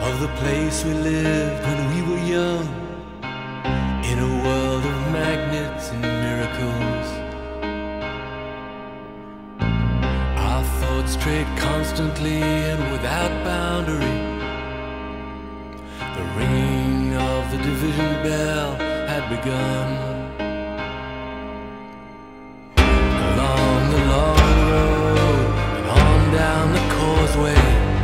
of the place we lived when we were young, in a world of magnets and miracles. Our thoughts strayed constantly and without boundary. The ringing of the division bell had begun. Along the long road and on down the causeway,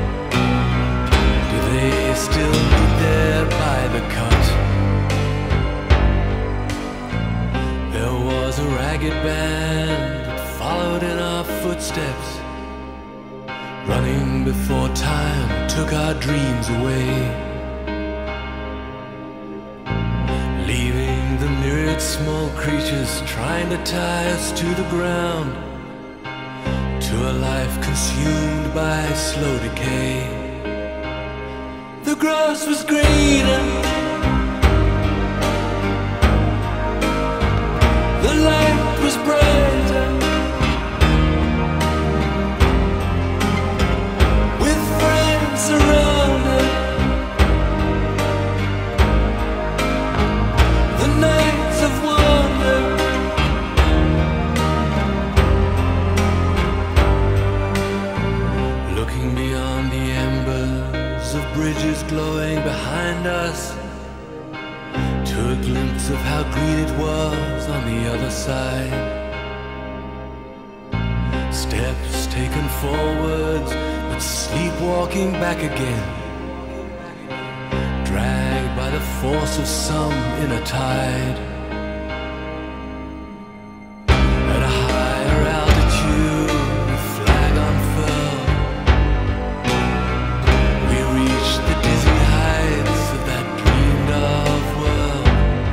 do they still meet there by the cut? There was a ragged band that followed in our footsteps, running before time took our dreams away, leaving the myriad small creatures trying to tie us to the ground, to a life consumed by slow decay. The grass was greener, the light was brighter, with friends around us. The nights of wonder, looking beyond the embers of bridges glowing behind us, to a glimpse of how green it was on the other side. Steps taken forwards, but sleepwalking back again, dragged by the force of some inner tide. At a higher altitude, with flag unfurled, we reached the dizzy heights of that dreamed of world.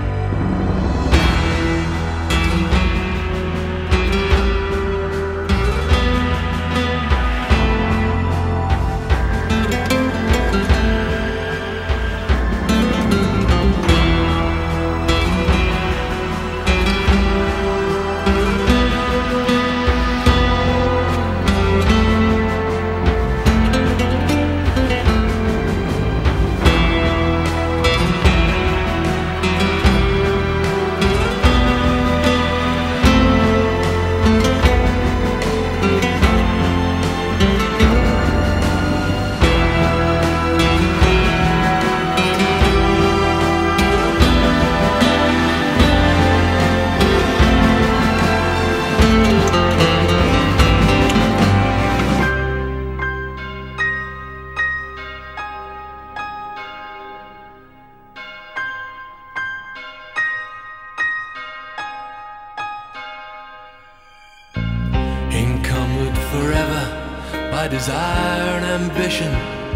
Encumbered forever by desire and ambition,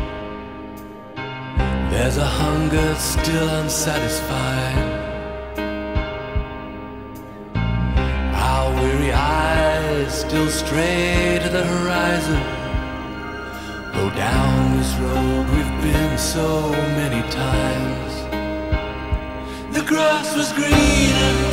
there's a hunger still unsatisfied. Our weary eyes still stray to the horizon, though down this road we've been so many times. The grass was greener,